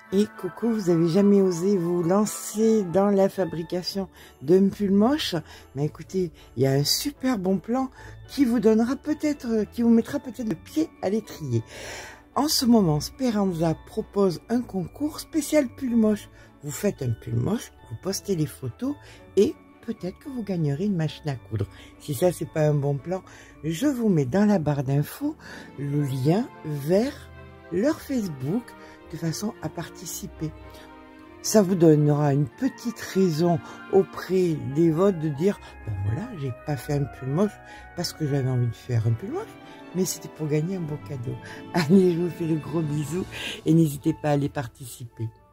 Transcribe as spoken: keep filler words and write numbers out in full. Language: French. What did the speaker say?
Et coucou, vous avez jamais osé vous lancer dans la fabrication d'un pull moche? Mais écoutez, il y a un super bon plan qui vous donnera peut-être, qui vous mettra peut-être le pied à l'étrier. En ce moment, Speranza propose un concours spécial pull moche. Vous faites un pull moche, vous postez les photos et peut-être que vous gagnerez une machine à coudre. Si ça, c'est pas un bon plan, je vous mets dans la barre d'infos le lien vers leur Facebook de façon à participer. Ça vous donnera une petite raison auprès des votes de dire ben voilà, j'ai pas fait un pull moche parce que j'avais envie de faire un pull moche, mais c'était pour gagner un beau cadeau. Allez, je vous fais le gros bisou et n'hésitez pas à aller participer.